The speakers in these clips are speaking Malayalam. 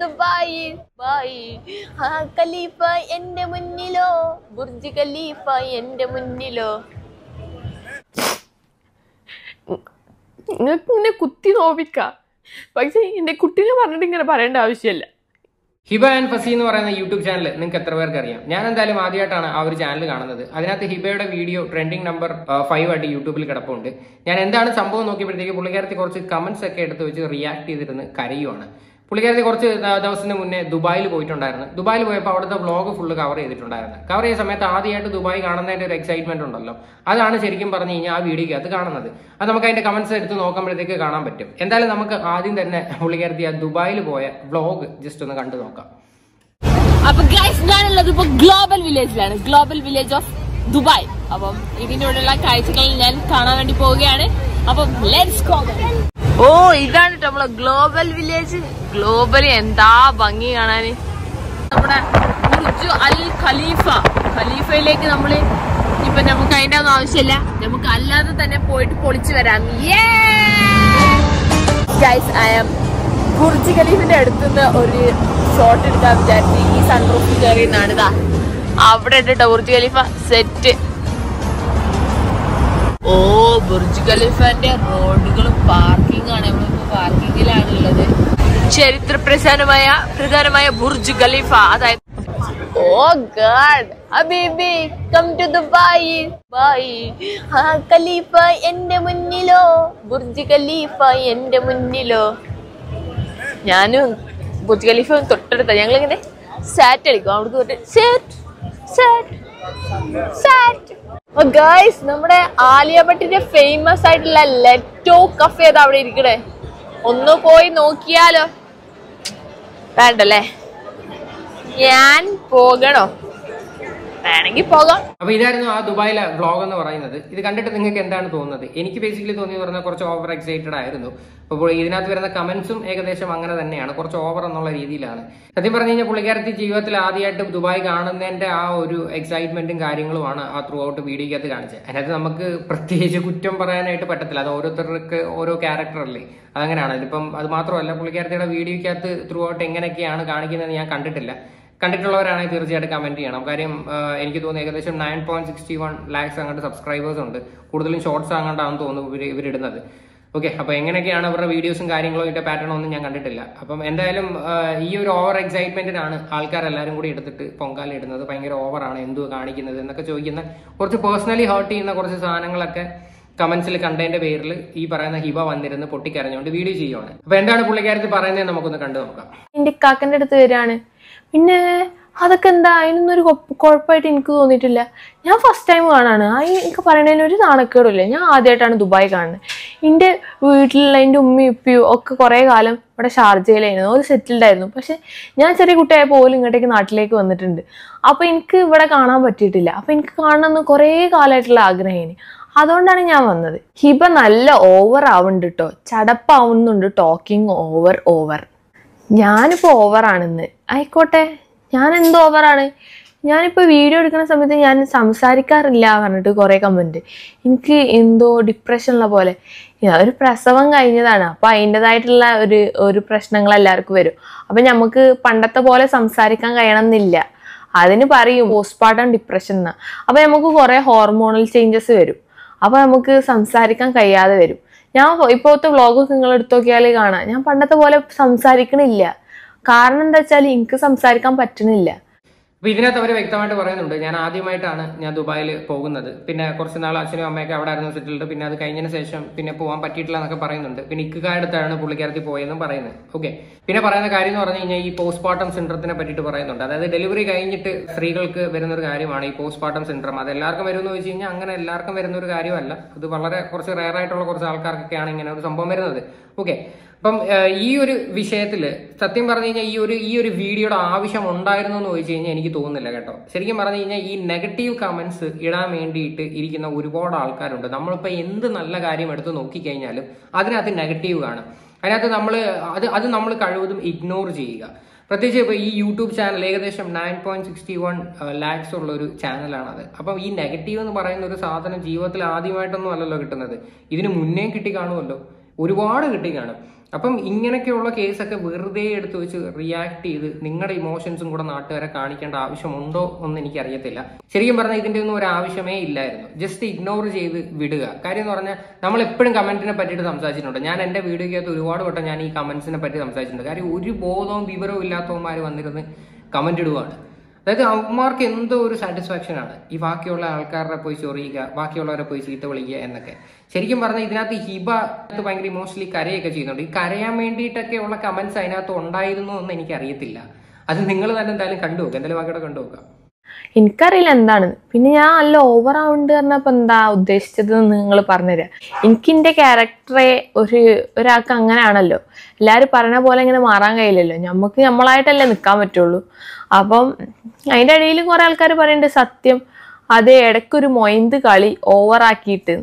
ദുബായ് ബായ് ഖലീഫ എന്റെ മുന്നിലോ ബുർജ് ഖലീഫ എന്റെ മുന്നിലോ. നിങ്ങൾക്ക് ഇങ്ങനെ കുത്തി നോവിക്കാം, പക്ഷെ എന്റെ കുട്ടീനെ പറഞ്ഞിട്ട് ഇങ്ങനെ പറയേണ്ട ആവശ്യമില്ല. ഹിബ ആൻഡ് ഫസി എന്ന് പറയുന്ന യൂട്യൂബ് ചാനൽ നിങ്ങൾക്ക് എത്ര പേർക്ക് അറിയാം? ഞാൻ എന്തായാലും ആദ്യമായിട്ടാണ് ആ ഒരു ചാനൽ കാണുന്നത്. അതിനകത്ത് ഹിബയുടെ വീഡിയോ ട്രെൻഡിങ് നമ്പർ 5 ആയിട്ട് യൂട്യൂബിൽ കിടപ്പുണ്ട്. ഞാൻ എന്താണ് സംഭവം നോക്കിയപ്പോഴത്തേക്ക് പുള്ളിക്കാരത്തി കുറച്ച് കമന്റ്സ് ഒക്കെ എടുത്ത് വെച്ച് റിയാക്ട് ചെയ്തിരുന്ന് കരയുവാണ്. പുള്ളിക്കാരത്തി കുറച്ച് ദിവസത്തിന് മുന്നേ ദുബായിൽ പോയിട്ടുണ്ടായിരുന്നു. ദുബായിൽ പോയപ്പോൾ അവിടുത്തെ വ്ളോഗ് ഫുള്ള് കവർ ചെയ്തിട്ടുണ്ടായിരുന്നു. കവർ ചെയ്ത സമയത്ത് ആദ്യമായിട്ട് ദുബായ് കാണുന്നതിന്റെ ഒരു എക്സൈറ്റ്മെന്റ് ഉണ്ടല്ലോ, അതാണ് ശരിക്കും പറഞ്ഞു കഴിഞ്ഞാൽ ആ വീഡിയോക്കകത്ത് കാണുന്നത്. അത് നമുക്ക് അതിന്റെ കമന്റ്സ് എടുത്ത് നോക്കുമ്പോഴത്തേക്ക് കാണാൻ പറ്റും. എന്തായാലും നമുക്ക് ആദ്യം തന്നെ പുള്ളിക്കാരത്തി ആ ദുബായിൽ പോയ വ്ളോഗ് ജസ്റ്റ് ഒന്ന് കണ്ടു നോക്കാം. അപ്പൊ ഗൈസ്, ഞാനുള്ളത് ഇപ്പൊ ഗ്ലോബൽ വില്ലേജിലാണ്, ഗ്ലോബൽ വില്ലേജ് ഓഫ് ദുബായ്. അപ്പം ഇതിനോടുള്ള കാഴ്ചകൾ ഞാൻ കാണാൻ വേണ്ടി പോവുകയാണ്. അപ്പം ലെറ്റ്സ് ഗോ. ഓ, ഇതാണ് നമ്മളെ ഗ്ലോബൽ വില്ലേജ്. ഗ്ലോബൽ എന്താ ഭംഗി കാണാന്. നമ്മുടെ ബുർജ് അൽ ഖലീഫ, ഖലീഫയിലേക്ക് നമ്മള് ഇപ്പൊ നമുക്ക് അതിന്റെ ഒന്നും ആവശ്യമില്ല, നമുക്ക് അല്ലാതെ തന്നെ പോയിട്ട് പൊളിച്ചു വരാം. ഗൈസ്, ഐ ആം ബുർജ് ഖലീഫിന്റെ അടുത്തുനിന്ന് ഒരു ഷോട്ട് എടുക്കാൻ വിചാരിച്ചു. ഈ സൺറൂഫിൽ കയറിയെന്നാണ്. ഇതാ അവിടെ ഇട്ടോ ബുർജ് ഖലീഫ സെറ്റ്. ഓ, ബുർജ് ഖലീഫന്റെ റോഡുകളും പാർക്കിംഗ് ആണ്. നമ്മളിപ്പോ പാർക്കിങ്ങിലാണുള്ളത്. ചരിത്ര പ്രധാനമായ ബുർജ് ഖലീഫ. അതായത് ഓ ഗാഡ്, ഹബീബി കം ടു ദുബായ് ബായ് ഖലീഫ എന്റെ മുന്നിലോ ബുർജ് ഖലീഫ എന്റെ മുന്നിലോ. ഞാനും ബുർജ് ഖലീഫ തൊട്ടടുത്ത. ഞങ്ങളിങ്ങനെ സാറ്റ് കളിക്കും അവിടേക്ക് തൊട്ട് സാറ്റ്. ഗൈസ്, നമ്മുടെ ആലിയ ഭട്ടിന്റെ ഫേമസ് ആയിട്ടുള്ള ലെറ്റോ കഫേ ഏതാ അവിടെ ഇരിക്കണേ. ഒന്ന് പോയി നോക്കിയാലോ? വേണ്ടല്ലേ? ഞാൻ പോകണോ? വേണമെങ്കിൽ പോകാം. അപ്പൊ ഇതായിരുന്നു ആ ദുബായിലെ വ്ളോഗ് എന്ന് പറയുന്നത്. ഇത് കണ്ടിട്ട് നിങ്ങൾക്ക് എന്താണ് തോന്നുന്നത്? എനിക്ക് ബേസിക്കലി തോന്നിയെന്ന് പറഞ്ഞാൽ കുറച്ച് ഓവർ എക്സൈറ്റഡ് ആയിരുന്നു. അപ്പോൾ ഇതിനകത്ത് വരുന്ന കമന്റ്സും ഏകദേശം അങ്ങനെ തന്നെയാണ്, കുറച്ച് ഓവർ എന്നുള്ള രീതിയിലാണ്. സത്യം പറഞ്ഞു കഴിഞ്ഞാൽ പുള്ളിക്കാരത്തി ജീവിതത്തിൽ ആദ്യമായിട്ട് ദുബായ് കാണുന്നതിന്റെ ആ ഒരു എക്സൈറ്റ്മെന്റും കാര്യങ്ങളുമാണ് ആ ത്രൂ ഔട്ട് വീഡിയോക്കകത്ത് കാണിച്ചത്. അതിനകത്ത് നമുക്ക് പ്രത്യേകിച്ച് കുറ്റം പറയാനായിട്ട് പറ്റത്തില്ല, അത് ഓരോരുത്തർക്ക് ഓരോ ക്യാരക്ടർ അല്ലേ, അതങ്ങനെയാണ്. ഇതിപ്പം അത് മാത്രമല്ല, പുള്ളിക്കാരത്തിയുടെ വീഡിയോക്കകത്ത് ത്രൂ ഔട്ട് എങ്ങനെയൊക്കെയാണ് കാണിക്കുന്നത് ഞാൻ കണ്ടിട്ടുള്ളവരാണെങ്കിൽ തീർച്ചയായിട്ടും കമന്റ് ചെയ്യണം. കാര്യം എനിക്ക് തോന്നുന്നു ഏകദേശം 9.61 lakhs അങ്ങോട്ട് സബ്സ്ക്രൈബേഴ്സ് ഉണ്ട്. കൂടുതലും ഷോർട്സ് അങ്ങോട്ടാണെന്ന് തോന്നുന്നു ഇവരിടുന്നത്. ഓക്കെ, അപ്പൊ എങ്ങനെയൊക്കെയാണ് അവരുടെ വീഡിയോസും കാര്യങ്ങളും ഇതിന്റെ പാറ്റേൺ ഒന്നും ഞാൻ കണ്ടിട്ടില്ല. അപ്പം എന്തായാലും ഈ ഒരു ഓവർ എക്സൈറ്റ്മെന്റിനാണ് ആൾക്കാരെല്ലാരും കൂടി എടുത്തിട്ട് പൊങ്കാല ഇടുന്നത്. ഭയങ്കര ഓവറാണ്, എന്തോ കാണിക്കുന്നത് എന്നൊക്കെ ചോദിക്കുന്ന കുറച്ച് പേഴ്സണലി ഹേർട്ട് ചെയ്യുന്ന കുറച്ച് സാധനങ്ങളൊക്കെ കമന്റ്സിൽ കണ്ടതിന്റെ പേരിൽ ഈ പറയുന്ന ഹിബ വന്നിരുന്ന് പൊട്ടിക്കരഞ്ഞുകൊണ്ട് വീഡിയോ ചെയ്യുവാണ്. അപ്പൊ എന്താണ് പുള്ളിക്കാരത്തി പറയുന്നത് നമുക്കൊന്ന് കണ്ടു നോക്കാം. എന്റെ കാക്കന്റെ അടുത്ത് വരികയാണ്. പിന്നെ അതൊക്കെ എന്താ, അതിനൊന്നൊരു കുഴപ്പമായിട്ട് എനിക്ക് തോന്നിയിട്ടില്ല. ഞാൻ ഫസ്റ്റ് ടൈം കാണാണ്. എനിക്ക് പറയണതിന് ഒരു നാണക്കേടില്ല. ഞാൻ ആദ്യമായിട്ടാണ് ദുബായ് കാണുന്നത്. എൻ്റെ വീട്ടിലുള്ള എൻ്റെ ഉമ്മയും ഉപ്പയും ഒക്കെ കുറേ കാലം ഇവിടെ ഷാർജയിലായിരുന്നു, ഒരു സെറ്റിൽഡ് ആയിരുന്നു. പക്ഷെ ഞാൻ ചെറിയ കുട്ടിയായപ്പോൾ പോലും ഇങ്ങോട്ടേക്ക് നാട്ടിലേക്ക് വന്നിട്ടുണ്ട്. അപ്പോൾ എനിക്ക് ഇവിടെ കാണാൻ പറ്റിയിട്ടില്ല. അപ്പോൾ എനിക്ക് കാണണമെന്ന് കുറേ കാലമായിട്ടുള്ള ആഗ്രഹമാണ്. അതുകൊണ്ടാണ് ഞാൻ വന്നത്. ഹിബ നല്ല ഓവർ ആവുന്നുണ്ട് കേട്ടോ, ചടപ്പാവുന്നുണ്ട്. Talking over. ഞാനിപ്പോൾ ഓവറാണെന്ന് ആയിക്കോട്ടെ, ഞാൻ എന്തോ ഓവറാണ്. ഞാനിപ്പോൾ വീഡിയോ എടുക്കുന്ന സമയത്ത് ഞാൻ സംസാരിക്കാറില്ല പറഞ്ഞിട്ട് കുറേ കമൻറ്റ്. എനിക്ക് എന്തോ ഡിപ്രഷനുള്ള പോലെ. ഒരു പ്രസവം കഴിഞ്ഞതാണ്, അപ്പോൾ അതിൻ്റെതായിട്ടുള്ള ഒരു പ്രശ്നങ്ങൾ എല്ലാവർക്കും വരും. അപ്പം നമുക്ക് പണ്ടത്തെ പോലെ സംസാരിക്കാൻ കഴിയണമെന്നില്ല. അതിന് പറയും പോസ്റ്റ്പാർട്ടം ഡിപ്രഷൻ എന്നാ. അപ്പം നമുക്ക് കുറേ ഹോർമോണൽ ചേഞ്ചസ് വരും. അപ്പോൾ നമുക്ക് സംസാരിക്കാൻ കഴിയാതെ വരും. ഞാൻ ഇപ്പോഴത്തെ വ്ളോഗൊക്കെ നിങ്ങൾ എടുത്തു നോക്കിയാൽ കാണാം, ഞാൻ പണ്ടത്തെ പോലെ സംസാരിക്കണില്ല. കാരണം എന്താ വെച്ചാൽ എനിക്ക് സംസാരിക്കാൻ പറ്റണില്ല. അപ്പൊ ഇതിനകത്ത് അവർ വ്യക്തമായിട്ട് പറയുന്നുണ്ട്, ഞാൻ ആദ്യമായിട്ടാണ് ഞാൻ ദുബായിൽ പോകുന്നത്. പിന്നെ കുറച്ച് നാൾ അച്ഛനും അമ്മയൊക്കെ അവിടെ ആയിരുന്നു സെറ്റിൽഡ്. പിന്നെ അത് കഴിഞ്ഞതിന് ശേഷം പിന്നെ പോകാൻ പറ്റിയിട്ടില്ല എന്നൊക്കെ പറയുന്നുണ്ട്. പിന്നെ ഇക്കാലത്താണ് പുള്ളിക്കാരത്തി പോയെന്നും പറയുന്നത്. ഓക്കെ, പിന്നെ പറയുന്ന കാര്യം എന്ന് പറഞ്ഞു കഴിഞ്ഞാൽ ഈ പോസ്റ്റ്പാർട്ടം സിൻഡ്രത്തിനെ പറ്റിയിട്ട് പറയുന്നുണ്ട്. അതായത് ഡെലിവറി കഴിഞ്ഞിട്ട് സ്ത്രീകൾക്ക് വരുന്നൊരു കാര്യമാണ് ഈ പോസ്റ്റ്പാർട്ടം സിൻഡ്രം. അത് എല്ലാവർക്കും വരുമെന്ന് വെച്ച് കഴിഞ്ഞാൽ അങ്ങനെ എല്ലാവർക്കും വരുന്ന ഒരു കാര്യമല്ല. അത് വളരെ കുറച്ച് റെയർ ആയിട്ടുള്ള കുറച്ച് ആൾക്കാർക്കൊക്കെയാണ് ഇങ്ങനെ ഒരു സംഭവം വരുന്നത്. ഓക്കെ, അപ്പം ഈ ഒരു വിഷയത്തില് സത്യം പറഞ്ഞു കഴിഞ്ഞാൽ ഈ ഒരു വീഡിയോയുടെ ആവശ്യം ഉണ്ടായിരുന്നു എന്ന് ചോദിച്ചു കഴിഞ്ഞാൽ എനിക്ക് തോന്നുന്നില്ല കേട്ടോ. ശരിക്കും പറഞ്ഞു കഴിഞ്ഞാൽ ഈ നെഗറ്റീവ് കമന്റ്സ് ഇടാൻ വേണ്ടിയിട്ട് ഇരിക്കുന്ന ഒരുപാട് ആൾക്കാരുണ്ട്. നമ്മളിപ്പോൾ എന്ത് നല്ല കാര്യം എടുത്ത് നോക്കിക്കഴിഞ്ഞാലും അതിനകത്ത് നെഗറ്റീവ് കാണും. അതിനകത്ത് നമ്മൾ കഴിവതും ഇഗ്നോർ ചെയ്യുക. പ്രത്യേകിച്ച് ഇപ്പോൾ ഈ യൂട്യൂബ് ചാനൽ ഏകദേശം 9.61 lakhs ഉള്ള ഒരു ചാനലാണത്. അപ്പം ഈ നെഗറ്റീവ് എന്ന് പറയുന്ന ഒരു സാധനം ജീവിതത്തിൽ ആദ്യമായിട്ടൊന്നും അല്ലല്ലോ കിട്ടുന്നത്. ഇതിന് മുന്നേ കിട്ടി കാണുമല്ലോ, ഒരുപാട് കിട്ടി കാണും. അപ്പം ഇങ്ങനെയൊക്കെയുള്ള കേസൊക്കെ വെറുതെ എടുത്ത് വെച്ച് റിയാക്ട് ചെയ്ത് നിങ്ങളുടെ ഇമോഷൻസും കൂടെ നാട്ടുകാരെ കാണിക്കേണ്ട ആവശ്യമുണ്ടോ എന്ന് എനിക്കറിയത്തില്ല. ശരിക്കും പറഞ്ഞാൽ ഇതിന്റെ ഒന്നും ഒരു ആവശ്യമേ ഇല്ലായിരുന്നു. ജസ്റ്റ് ഇഗ്നോർ ചെയ്ത് വിടുക. കാര്യം എന്ന് പറഞ്ഞാൽ നമ്മൾ എപ്പോഴും കമന്റിനെ പറ്റിയിട്ട് സംസാരിച്ചിട്ടുണ്ട്. ഞാൻ എന്റെ വീഡിയോയ്ക്കകത്ത് ഒരുപാട് വട്ടം ഞാൻ ഈ കമന്റ്സിനെ പറ്റി സംസാരിച്ചിട്ടുണ്ട്. കാര്യം ഒരു ബോധവും വിവരവും ഇല്ലാത്തവന്മാർ വന്നിരുന്ന് കമന്റ് ഇടുവാണ്. അതായത് അവന്മാർക്ക് എന്തോ ഒരു സാറ്റിസ്ഫാക്ഷൻ ആണ് ഈ ബാക്കിയുള്ള ആൾക്കാരെ പോയി ചൊറിയുക, ബാക്കിയുള്ളവരെ പോയി ചീത്ത വിളിക്കുക എന്നൊക്കെ. ശരിക്കും പറഞ്ഞാൽ ഇതിനകത്ത് ഹിബ ഭയങ്കര ഇമോഷണലി കരയൊക്കെ ചെയ്യുന്നുണ്ട്. ഈ കരയാൻ വേണ്ടിയിട്ടൊക്കെ ഉള്ള കമന്റ്സ് അതിനകത്ത് ഉണ്ടായിരുന്നു എന്ന് എനിക്കറിയത്തില്ല. അത് നിങ്ങൾ തന്നെ എന്തായാലും കണ്ടുനോക്കുക, എന്തായാലും ബാക്കിയുടെ കണ്ടുനോക്കാം. എനിക്കറിയില്ല എന്താണെന്ന്. പിന്നെ ഞാൻ നല്ല ഓവർ ആവുണ്ട് പറഞ്ഞപ്പോ എന്താ ഉദ്ദേശിച്ചത് നിങ്ങൾ പറഞ്ഞുതരാം. എനിക്ക് എന്റെ ക്യാരക്ടറെ ഒരാൾക്ക് അങ്ങനെയാണല്ലോ, എല്ലാവരും പറഞ്ഞ പോലെ ഇങ്ങനെ മാറാൻ കഴിയില്ലല്ലോ. നമുക്ക് നമ്മളായിട്ടല്ലേ നിൽക്കാൻ പറ്റുള്ളൂ. അപ്പം അതിൻ്റെ ഇടയിൽ കുറെ ആൾക്കാർ പറയുന്നുണ്ട് സത്യം അത് ഇടയ്ക്കൊരു മൊയന്ത് കളി ഓവറാക്കിയിട്ട്.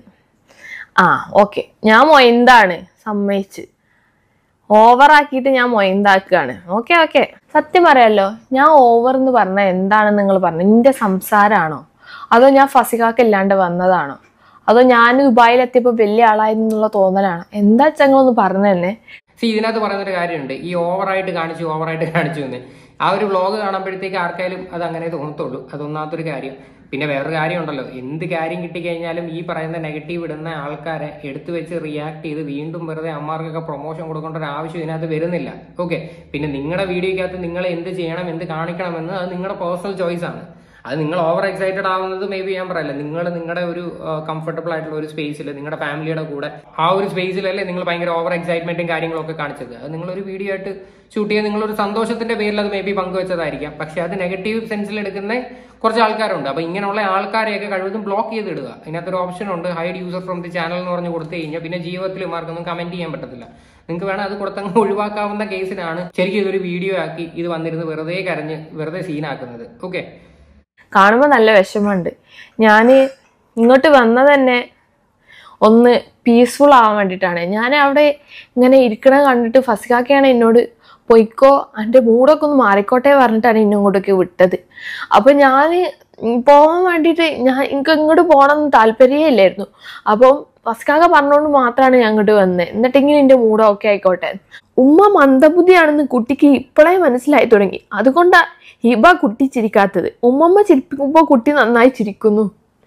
ഓക്കെ, ഞാൻ മൊയന്താണ്, സമ്മതിച്ച്. ഓവറാക്കിയിട്ട് ഞാൻ മൊയന്താക്കുകയാണ്. ഓക്കെ സത്യം പറയാലോ, ഞാൻ ഓവർ എന്ന് പറഞ്ഞാൽ എന്താണെന്ന് നിങ്ങൾ പറഞ്ഞു? നിന്റെ സംസാരമാണോ, അതോ ഞാൻ ഫസികാക്ക് ഇല്ലാണ്ട് വന്നതാണോ, അതോ ഞാൻ ദുബായിലെത്തിയപ്പോൾ വലിയ ആളായിരുന്നുള്ള തോന്നലാണോ? എന്താ ഞങ്ങളൊന്ന് പറഞ്ഞു തന്നെ. ഇതിനകത്ത് പറയുന്നൊരു കാര്യമുണ്ട്, ഈ ഓവറായിട്ട് കാണിച്ചു എന്ന്. ആ ഒരു വ്ളോഗ് കാണുമ്പോഴത്തേക്ക് ആർക്കായാലും അത് അങ്ങനെ തോന്നത്തുള്ളൂ. അതൊന്നാമത്തൊരു കാര്യം. പിന്നെ വേറൊരു കാര്യം ഉണ്ടല്ലോ, എന്ത് കാര്യം കിട്ടിക്കഴിഞ്ഞാലും ഈ പറയുന്ന നെഗറ്റീവ് ഇടുന്ന ആൾക്കാരെ എടുത്തു വെച്ച് റിയാക്ട് ചെയ്ത് വീണ്ടും വെറുതെ അമ്മമാർക്കൊക്കെ പ്രൊമോഷൻ കൊടുക്കേണ്ട ഒരു ആവശ്യം ഇതിനകത്ത് വരുന്നില്ല. ഓക്കെ, പിന്നെ നിങ്ങളുടെ വീഡിയോയ്ക്കകത്ത് നിങ്ങൾ എന്ത് ചെയ്യണം, എന്ത് കാണിക്കണമെന്ന് അത് നിങ്ങളുടെ പേഴ്സണൽ ചോയ്സ് ആണ്. അത് നിങ്ങൾ ഓവർ എക്സൈറ്റഡ് ആവുന്നത് മേ ബി ഞാൻ പറയില്ല. നിങ്ങൾ നിങ്ങളുടെ ഒരു കംഫർട്ടബിൾ ആയിട്ടുള്ള ഒരു സ്പേസിൽ നിങ്ങളുടെ ഫാമിലിയുടെ കൂടെ ആ ഒരു സ്പേസിലല്ലേ നിങ്ങൾ ഭയങ്കര ഓവർ എക്സൈറ്റ്മെന്റും കാര്യങ്ങളൊക്കെ കാണിച്ചത്. അത് നിങ്ങളൊരു വീഡിയോ ആയിട്ട് ഷൂട്ട് ചെയ്യാൻ നിങ്ങളൊരു സന്തോഷത്തിന്റെ പേരിൽ അത് മേ ബി പങ്കുവെച്ചതായിരിക്കാം. പക്ഷെ അത് നെഗറ്റീവ് സെൻസിൽ എടുക്കുന്ന കുറച്ച് ആൾക്കാരുണ്ട്. അപ്പൊ ഇങ്ങനെയുള്ള ആൾക്കാരെയൊക്കെ കഴിവതും ബ്ലോക്ക് ചെയ്തിടുക. അതിനകത്തൊരു ഓപ്ഷൻ ഉണ്ട്, hide user from the channel എന്ന് പറഞ്ഞ് കൊടുത്തു കഴിഞ്ഞാൽ പിന്നെ ജീവിതത്തിൽ മാർക്കൊന്നും കമന്റ് ചെയ്യാൻ പറ്റത്തില്ല. നിങ്ങൾക്ക് വേണം അത് കൊടുത്തങ്ങ് ഒഴിവാക്കാവുന്ന കേസിനാണ് ശരിക്കും ഇതൊരു വീഡിയോ ആക്കി ഇത് വന്നിരുന്ന് വെറുതെ കരഞ്ഞ് വെറുതെ സീനാക്കുന്നത്. ഓക്കെ, കാണുമ്പോൾ നല്ല വിഷമമുണ്ട്. ഞാൻ ഇങ്ങോട്ട് വന്നത് തന്നെ ഒന്ന് പീസ്ഫുൾ ആവാൻ വേണ്ടിയിട്ടാണ്. ഞാൻ അവിടെ ഇങ്ങനെ ഇരിക്കണ കണ്ടിട്ട് ഫസികാക്കയാണ് എന്നോട് പൊയ്ക്കോ, എൻ്റെ മൂടൊക്കെ ഒന്ന് മാറിക്കോട്ടെ പറഞ്ഞിട്ടാണ് എന്നെ ഇങ്ങോട്ടൊക്കെ വിട്ടത്. അപ്പം ഞാൻ പോകാൻ വേണ്ടിയിട്ട് എനിക്ക് ഇങ്ങോട്ട് പോകണമെന്ന് താല്പര്യമേ ഇല്ലായിരുന്നു. അപ്പം ഫസികാക്ക പറഞ്ഞുകൊണ്ട് മാത്രമാണ് ഞാൻ ഇങ്ങോട്ട് വന്നത്. എന്നിട്ടെങ്കിലും എൻ്റെ മൂഡ് ഓക്കെ ആയിക്കോട്ടെ. ഉമ്മ മന്ദബുദ്ധിയാണെന്ന് കുട്ടിക്ക് ഇപ്പോഴേ മനസ്സിലായി തുടങ്ങി. അതുകൊണ്ടാണ് ഹിബ കുട്ടി ചിരിക്കാത്തത്. ഉമ്മമ്മ ചിരിപ്പിക്കുമ്പോൾ കുട്ടി നന്നായി ചിരിക്കുന്നു.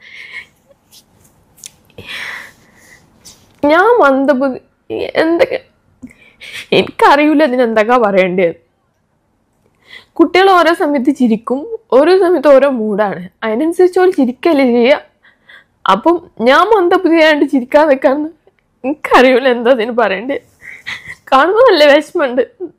ഞാൻ മന്ദബുദ്ധി എന്തൊക്കെ എനിക്കറിയില്ല ഇതിനെന്തൊക്കെ പറയേണ്ടത്. കുട്ടികൾ ഓരോ സമയത്ത് ചിരിക്കും, ഓരോ സമയത്ത് ഓരോ മൂഡാണ്. അതിനനുസരിച്ച് അവർ ചിരിക്കല്ലേ ചെയ്യുക. അപ്പം ഞാൻ മന്ദബുദ്ധിയായിട്ട് ചിരിക്കാൻ നിൽക്കാന്ന് എനിക്കറിയില്ല എന്താ അതിന് പറയേണ്ടത്. കാണുമ്പോൾ നല്ല വിഷമമുണ്ട്.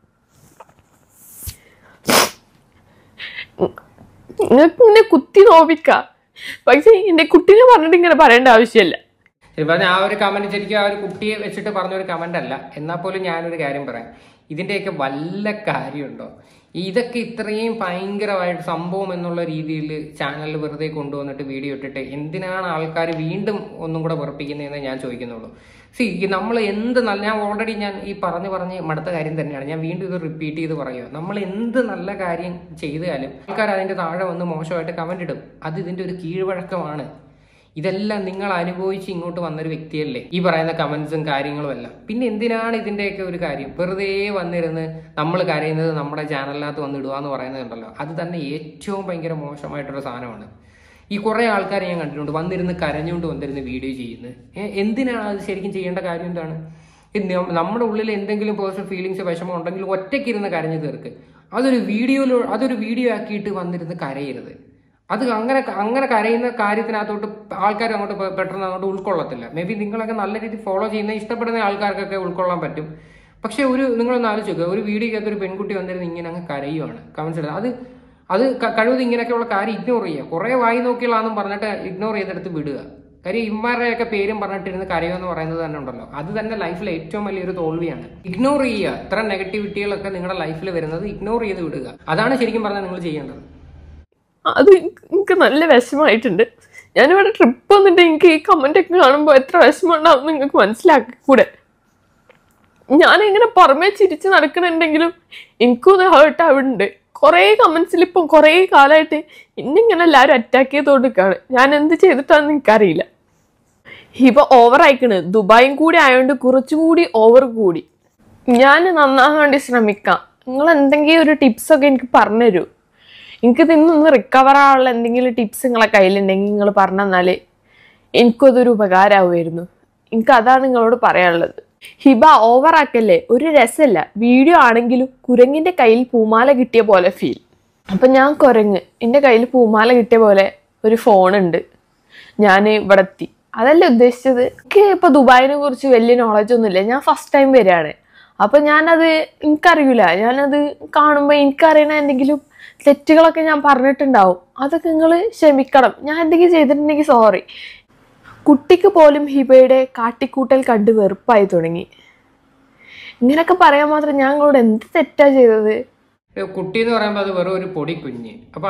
നിങ്ങൾക്ക് ഇങ്ങനെ കുത്തി നോവിക്കാം, പക്ഷെ എന്റെ കുട്ടീനെ പറഞ്ഞിട്ട് ഇങ്ങനെ പറയേണ്ട ആവശ്യമില്ല. ശരി പറഞ്ഞ ആ ഒരു കമന്റ് ശരിക്കും ആ ഒരു കുട്ടിയെ വെച്ചിട്ട് പറഞ്ഞൊരു കമന്റ് അല്ല. എന്നാൽ പോലും ഞാനൊരു കാര്യം പറയാം, ഇതിന്റെയൊക്കെ വല്ല കാര്യമുണ്ടോ? ഇതൊക്കെ ഇത്രയും ഭയങ്കരമായിട്ട് സംഭവം എന്നുള്ള രീതിയിൽ ചാനലിൽ വെറുതെ കൊണ്ടുവന്നിട്ട് വീഡിയോ ഇട്ടിട്ട് എന്തിനാണ് ആൾക്കാർ വീണ്ടും ഒന്നും കൂടെ വെറുപ്പിക്കുന്നതെന്ന് ഞാൻ ചോദിക്കുന്നുള്ളൂ. നമ്മൾ എന്ത് നല്ല, ഞാൻ ഓൾറെഡി ഞാൻ ഈ പറഞ്ഞ് മടുത്ത കാര്യം തന്നെയാണ്. ഞാൻ വീണ്ടും ഇത് റിപ്പീറ്റ് ചെയ്ത് പറയുക, നമ്മൾ എന്ത് നല്ല കാര്യം ചെയ്താലും ആൾക്കാർ അതിന്റെ താഴെ വന്ന് മോശമായിട്ട് കമന്റ് ഇടും. അത് ഇതിന്റെ ഒരു കീഴ്വഴക്കമാണ്. ഇതെല്ലാം നിങ്ങൾ അനുഭവിച്ച് ഇങ്ങോട്ട് വന്നൊരു വ്യക്തിയല്ലേ ഈ പറയുന്ന കമന്റ്സും കാര്യങ്ങളും എല്ലാം. പിന്നെ എന്തിനാണ് ഇതിന്റെയൊക്കെ ഒരു കാര്യം? വെറുതെ വന്നിരുന്ന് നമ്മൾ കരയുന്നത് നമ്മുടെ ചാനലിനകത്ത് വന്നിടുക എന്ന് പറയുന്നതുണ്ടല്ലോ, അത് തന്നെ ഏറ്റവും ഭയങ്കര മോശമായിട്ടൊരു സാധനമാണ്. ഈ കുറെ ആൾക്കാർ ഞാൻ കണ്ടിട്ടുണ്ട് വന്നിരുന്ന് കരഞ്ഞുകൊണ്ട് വന്നിരുന്ന് വീഡിയോ ചെയ്യുന്നത്. എന്തിനാണ് അത്? ശരിക്കും ചെയ്യേണ്ട കാര്യം എന്താണ്? നമ്മുടെ ഉള്ളിൽ എന്തെങ്കിലും പേഴ്സണൽ ഫീലിങ്സ് വിഷമം ഉണ്ടെങ്കിൽ ഒറ്റയ്ക്ക് ഇരുന്ന് കരഞ്ഞു തീർക്ക്. അതൊരു വീഡിയോ ആക്കിയിട്ട് വന്നിരുന്ന് കരയരുത്. അത് അങ്ങനെ കരയുന്ന കാര്യത്തിനകത്തോട്ട് ആൾക്കാർ അങ്ങോട്ട് പെട്ടെന്ന് അങ്ങോട്ട് ഉൾക്കൊള്ളത്തില്ല. മേ ബി നിങ്ങളൊക്കെ നല്ല രീതിയിൽ ഫോളോ ചെയ്യുന്ന ഇഷ്ടപ്പെടുന്ന ആൾക്കാർക്കൊക്കെ ഉൾക്കൊള്ളാൻ പറ്റും. പക്ഷെ നിങ്ങളൊന്ന് ആലോചിച്ച് നോക്കുക, ഒരു വീഡിയോക്കകത്ത് ഒരു പെൺകുട്ടി വന്നിരുന്ന് ഇങ്ങനെ അങ്ങ് കരയുവാണ് കമന്റ്സ് ഇടുന്നത്. അത് കഴിവതും ഇങ്ങനെയൊക്കെയുള്ള കാര്യം ഇഗ്നോർ ചെയ്യുക. കുറെ വായി നോക്കിയാണെന്നും പറഞ്ഞിട്ട് ഇഗ്നോർ ചെയ്തെടുത്ത് വിടുക. കാര്യം ഇവന്മാരുടെയൊക്കെ പേരും പറഞ്ഞിട്ടിരുന്ന് കരയുമെന്ന് പറയുന്നത് തന്നെ ഉണ്ടല്ലോ, അത് തന്നെ ലൈഫിലെ ഏറ്റവും വലിയൊരു തോൽവിയാണ്. ഇഗ്നോർ ചെയ്യുക. ഇത്ര നെഗറ്റിവിറ്റികളൊക്കെ നിങ്ങളുടെ ലൈഫിൽ വരുന്നത് ഇഗ്നോർ ചെയ്ത് വിടുക. അതാണ് ശരിക്കും പറഞ്ഞാൽ നിങ്ങൾ ചെയ്യേണ്ടത്. അത് എനിക്ക് നല്ല വിഷമമായിട്ടുണ്ട്. ഞാനിവിടെ ട്രിപ്പ് വന്നിട്ട് എനിക്ക് ഈ കമന്റ് ഒക്കെ കാണുമ്പോൾ എത്ര വിഷമം ഉണ്ടാവും നിങ്ങൾക്ക് മനസ്സിലാക്കൂടെ. ഞാനിങ്ങനെ പുറമേ ചിരിച്ച് നടക്കുന്നുണ്ടെങ്കിലും എനിക്കും ഹേർട്ട് ആവുന്നുണ്ട്. കുറേ കമന്റ്സിൽ ഇപ്പം കുറേ കാലമായിട്ട് ഇന്നിങ്ങനെ എല്ലാവരും അറ്റാക്ക് ചെയ്തുകൊണ്ടിരിക്കുകയാണ്. ഞാൻ എന്ത് ചെയ്തിട്ടാണെന്ന് എനിക്കറിയില്ല. ഇപ്പൊ ഓവർ ആയിക്കണ്. ദുബായും കൂടി ആയതുകൊണ്ട് കുറച്ചുകൂടി ഓവർ കൂടി. ഞാൻ നന്നാകാൻ വേണ്ടി ശ്രമിക്കാം. നിങ്ങൾ എന്തെങ്കിലും ഒരു ടിപ്സൊക്കെ എനിക്ക് പറഞ്ഞു തരൂ. എനിക്കിത് ഇന്നൊന്ന് റിക്കവർ ആവാനുള്ള എന്തെങ്കിലും ടിപ്സ് നിങ്ങളെ കയ്യിലുണ്ടെങ്കിൽ നിങ്ങൾ പറഞ്ഞു തന്നാൽ എനിക്കതൊരു ഉപകാരമാവുമായിരുന്നു. എനിക്കതാണ് നിങ്ങളോട് പറയാനുള്ളത്. ഹിബ ഓവറാക്കല്ലേ, ഒരു രസമല്ല. വീഡിയോ ആണെങ്കിലും കുരങ്ങിൻ്റെ കയ്യിൽ പൂമാല കിട്ടിയ പോലെ ഫീൽ. അപ്പം ഞാൻ കുരങ്ങ്, എൻ്റെ കയ്യിൽ പൂമാല കിട്ടിയ പോലെ ഒരു ഫോണുണ്ട്, ഞാൻ ഇവിടെ എത്തി. അതല്ല ഉദ്ദേശിച്ചത്. എനിക്ക് ഇപ്പോൾ ദുബായിനെ കുറിച്ച് വലിയ നോളജൊന്നുമില്ല. ഞാൻ ഫസ്റ്റ് ടൈം വരികയാണ്. അപ്പം ഞാനത് എനിക്കറിയില്ല. ഞാനത് കാണുമ്പോൾ എനിക്കറിയണ എന്തെങ്കിലും തെറ്റുകളൊക്കെ ഞാൻ പറഞ്ഞിട്ടുണ്ടാവും. അതൊക്കെ നിങ്ങൾ ക്ഷമിക്കണം. ഞാൻ എന്തെങ്കിലും ചെയ്തിട്ടുണ്ടെങ്കിൽ സോറി. കുട്ടിക്ക് പോലും ഹിബയുടെ കാട്ടിക്കൂട്ടൽ കണ്ട് വെറുപ്പായി തുടങ്ങി. ഇങ്ങനെയൊക്കെ പറയാൻ മാത്രം ഞാൻ നിങ്ങളോട് എന്ത് തെറ്റാ ചെയ്തത്? കുട്ടി എന്ന് പറയുമ്പോൾ അത് വെറും ഒരു പൊടി കുഞ്ഞ്. അപ്പൊ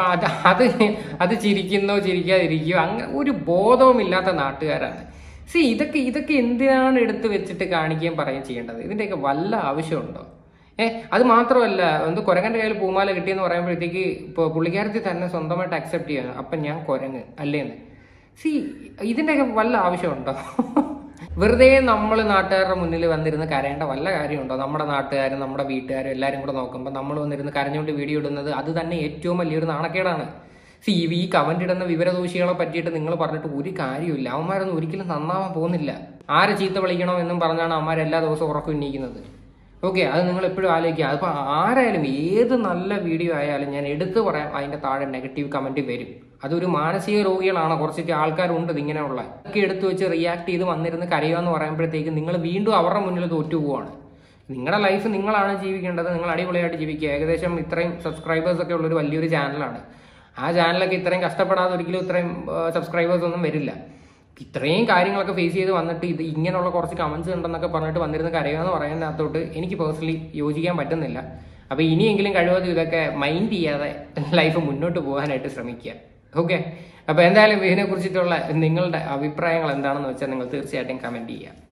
അത് ചിരിക്കുന്നോ ചിരിക്കാതിരിക്കുകയോ അങ്ങനെ ഒരു ബോധവുമില്ലാത്ത നാട്ടുകാരാണ്. ഇതൊക്കെ എന്തിനാണ് എടുത്ത് വെച്ചിട്ട് കാണിക്കുകയും പറയുകയും ചെയ്യേണ്ടത്? ഇതിന്റെയൊക്കെ വല്ല ആവശ്യമുണ്ടോ? അത് മാത്രമല്ല, കുരങ്ങന്റെ കയ്യിൽ പൂമാല കിട്ടിയെന്ന് പറയുമ്പോഴത്തേക്ക് ഇപ്പോൾ പുള്ളിക്കാരത്തി തന്നെ സ്വന്തമായിട്ട് അക്സെപ്റ്റ് ചെയ്യണം, അപ്പം ഞാൻ കുരങ്ങ് അല്ലേന്ന്. ഇതിന്റെയൊക്കെ വല്ല ആവശ്യമുണ്ടോ? വെറുതെ നമ്മൾ നാട്ടുകാരുടെ മുന്നിൽ വന്നിരുന്ന് കരയേണ്ട വല്ല കാര്യമുണ്ടോ? നമ്മുടെ നാട്ടുകാരും നമ്മുടെ വീട്ടുകാരും എല്ലാവരും കൂടെ നോക്കുമ്പോൾ നമ്മൾ വന്നിരുന്ന് കരഞ്ഞുകൊണ്ട് വീഡിയോ ഇടുന്നത് അത് തന്നെ ഏറ്റവും വലിയൊരു നാണക്കേടാണ്. ഈ കമന്റ് ഇടുന്ന വിവരദോഷികളെ പറ്റിയിട്ട് നിങ്ങൾ പറഞ്ഞിട്ട് ഒരു കാര്യമില്ല. അവന്മാരൊന്നും ഒരിക്കലും നന്നാവാൻ പോകുന്നില്ല. ആരെ ചീത്ത വിളിക്കണോ എന്നും പറഞ്ഞാണ് അവന്മാർ എല്ലാ ദിവസവും ഉറക്കം ഉന്നയിക്കുന്നത്. ഓക്കെ, അത് നിങ്ങൾ എപ്പോഴും ആലോചിക്കുക. അതിപ്പോൾ ആരായാലും ഏത് നല്ല വീഡിയോ ആയാലും ഞാൻ എടുത്തു പറയാം, അതിൻ്റെ താഴെ നെഗറ്റീവ് കമന്റ് വരും. അതൊരു മാനസിക രോഗികളാണ് കുറച്ചിട്ട് ആൾക്കാരുണ്ട് ഇങ്ങനെയുള്ള. ഒക്കെ എടുത്തു വെച്ച് റിയാക്ട് ചെയ്ത് വന്നിരുന്ന് കരയുക എന്ന് പറയുമ്പോഴത്തേക്ക് നിങ്ങൾ വീണ്ടും അവരുടെ മുന്നിൽ തോറ്റു പോവാണ്. നിങ്ങളുടെ ലൈഫ് നിങ്ങളാണ് ജീവിക്കേണ്ടത്. നിങ്ങൾ അടിപൊളിയായിട്ട് ജീവിക്കുക. ഏകദേശം ഇത്രയും സബ്സ്ക്രൈബേഴ്സ് ഒക്കെ ഉള്ളൊരു വലിയൊരു ചാനലാണ്. ആ ചാനലൊക്കെ ഇത്രയും കഷ്ടപ്പെടാതെ ഒരിക്കലും ഇത്രയും സബ്സ്ക്രൈബേഴ്സ് ഒന്നും വരില്ല. ഇത്രയും കാര്യങ്ങളൊക്കെ ഫേസ് ചെയ്ത് വന്നിട്ട് ഇത് ഇങ്ങനെയുള്ള കുറച്ച് കമന്റ്സ് ഉണ്ടെന്നൊക്കെ പറഞ്ഞിട്ട് വന്നിരുന്ന് കരയുക എന്ന് പറയുന്നതിനകത്തോട്ട് എനിക്ക് പേഴ്സണലി യോജിക്കാൻ പറ്റുന്നില്ല. അപ്പോൾ ഇനിയെങ്കിലും കഴിവതും ഇതൊക്കെ മൈൻഡ് ചെയ്യാതെ ലൈഫ് മുന്നോട്ട് പോകാനായിട്ട് ശ്രമിക്കുക. ഓക്കെ, അപ്പോൾ എന്തായാലും ഇതിനെ കുറിച്ചിട്ടുള്ള നിങ്ങളുടെ അഭിപ്രായങ്ങൾ എന്താണെന്ന് വെച്ചാൽ നിങ്ങൾ തീർച്ചയായിട്ടും കമന്റ് ചെയ്യുക.